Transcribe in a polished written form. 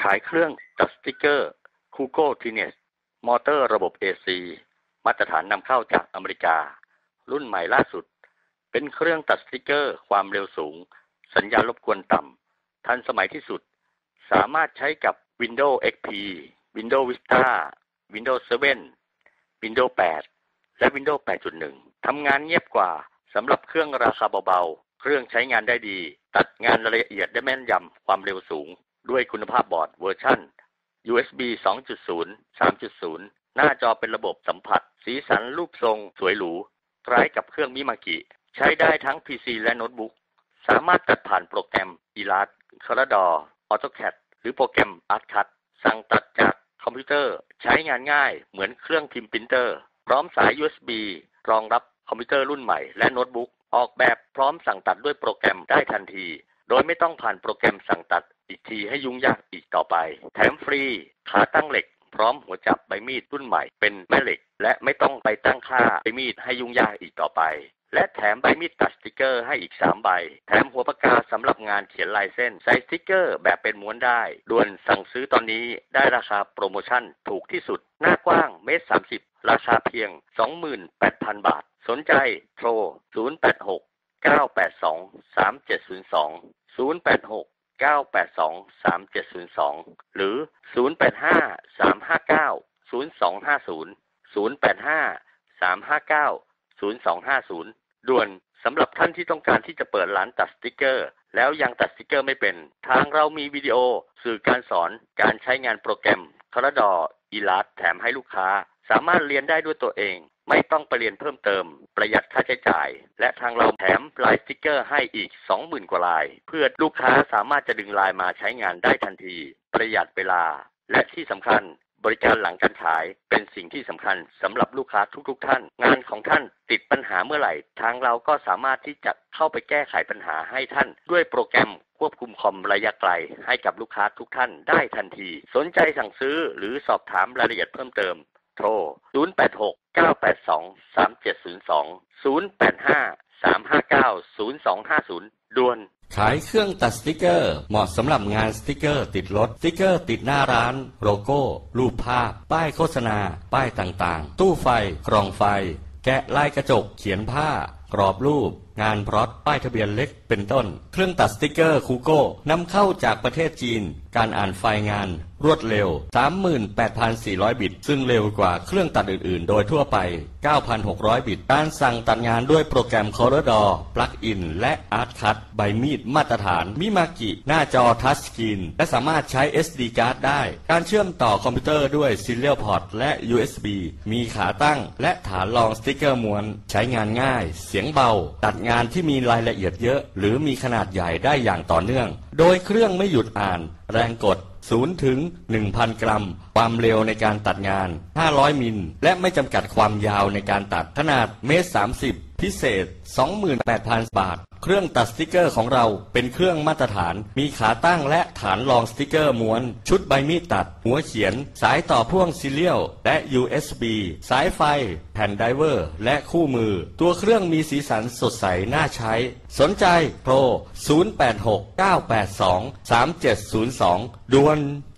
ขายเครื่องตัดสติกเกอร์คูโก้ทีเนสมอเตอร์ระบบ AC มาตรฐานนำเข้าจากอเมริการุ่นใหม่ล่าสุดเป็นเครื่องตัดสติกเกอร์ความเร็วสูงสัญญาณรบกวนต่ำทันสมัยที่สุดสามารถใช้กับ Windows XP Windows Vista Windows 7 Windows 8 และ Windows 8.1 ทำงานเงียบกว่าสำหรับเครื่องราคาเบาๆเครื่องใช้งานได้ดีตัดงานละเอียดได้แม่นยำความเร็วสูงด้วยคุณภาพบอร์ดเวอร์ชัน USB 2.0 3.0 หน้าจอเป็นระบบสัมผัสสีสันรูปทรงสวยหรูคล้ายกับเครื่องมิมากิใช้ได้ทั้ง PC และโน้ตบุ๊กสามารถตัดผ่านโปรแกรม Illustrator AutoCAD หรือโปรแกรม Artcut สั่งตัดจากคอมพิวเตอร์ใช้งานง่ายเหมือนเครื่องพิมพ์ปรินเตอร์พร้อมสาย USB รองรับคอมพิวเตอร์รุ่นใหม่และโน้ตบุ๊กออกแบบพร้อมสั่งตัดด้วยโปรแกรมได้ทันทีโดยไม่ต้องผ่านโปรแกรมสั่งตัดอีกทีให้ยุ่งยากอีกต่อไปแถมฟรีขาตั้งเหล็กพร้อมหัวจับใบมีดรุ่นใหม่เป็นแม่เหล็กและไม่ต้องไปตั้งค่าใบมีดให้ยุ่งยากอีกต่อไปและแถมใบมีดตัดสติกเกอร์ให้อีก3ใบแถมหัวปากกาสำหรับงานเขียนลายเส้นใส่สติกเกอร์แบบเป็นม้วนได้ด่วนสั่งซื้อตอนนี้ได้ราคาโปรโมชั่นถูกที่สุดหน้ากว้างเมตร30ราคาเพียง 28,000 บาทสนใจโทร086 982 3702 086 982 3702 หรือ 085 359 0250 085 359 0250 ด่วนสำหรับท่านที่ต้องการที่จะเปิดร้านตัดสติกเกอร์แล้วยังตัดสติกเกอร์ไม่เป็นทางเรามีวิดีโอสื่อการสอนการใช้งานโปรแกรม Corel Illustrator แถมให้ลูกค้าสามารถเรียนได้ด้วยตัวเองไม่ต้องไปเรียนเพิ่มเติมประหยัดค่าใช้จ่ายและทางเราแถมลายสติกเกอร์ให้อีก 20,000 กว่าลายเพื่อลูกค้าสามารถจะดึงลายมาใช้งานได้ทันทีประหยัดเวลาและที่สำคัญบริการหลังการขายเป็นสิ่งที่สำคัญสำหรับลูกค้าทุกท่านงานของท่านติดปัญหาเมื่อไหร่ทางเราก็สามารถที่จะเข้าไปแก้ไขปัญหาให้ท่านด้วยโปรแกรมควบคุมคอมระยะไกลให้กับลูกค้าทุกท่านได้ทันทีสนใจสั่งซื้อหรือสอบถามรายละเอียดเพิ่มเติมโทร086 982 3702 085 359 0250ด่วนขายเครื่องตัดสติกเกอร์เหมาะสำหรับงานสติกเกอร์ติดรถสติกเกอร์ติดหน้าร้านโลโก้รูปภาพป้ายโฆษณาป้ายต่างๆตู้ไฟกล่องไฟแกะลายกระจกเขียนผ้ากรอบรูปงานพร็อตป้ายทะเบียนเล็กเป็นต้นเครื่องตัดสติกเกอร์คูโก้นำเข้าจากประเทศจีนการอ่านไฟล์งานรวดเร็ว 38,400 บิตซึ่งเร็วกว่าเครื่องตัดอื่นๆโดยทั่วไป 9,600 บิตการสั่งตัดงานด้วยโปรแกรม Corel Plugin และ Artcut ใบมีดมาตรฐานมิมากิหน้าจอทัชสกรีนและสามารถใช้ SD card ได้การเชื่อมต่อคอมพิวเตอร์ด้วย Serial Port และ USB มีขาตั้งและฐานรองสติกเกอร์ม้วนใช้งานง่ายเสียงเบาตัดงานที่มีรายละเอียดเยอะหรือมีขนาดใหญ่ได้อย่างต่อเนื่องโดยเครื่องไม่หยุดอ่านแรงกด0 ถึง 1,000 กรัมความเร็วในการตัดงาน500มิลและไม่จำกัดความยาวในการตัดขนาดเมตร30พิเศษ 28,000 บาทเครื่องตัดสติกเกอร์ของเราเป็นเครื่องมาตรฐานมีขาตั้งและฐานรองสติกเกอร์ม้วนชุดใบมีดตัดหัวเขียนสายต่อพ่วงซีเรียลและ USB สายไฟแผ่นไดเวอร์และคู่มือตัวเครื่องมีสีสันสดใสน่าใช้สนใจโทร086 982 3702ด่วน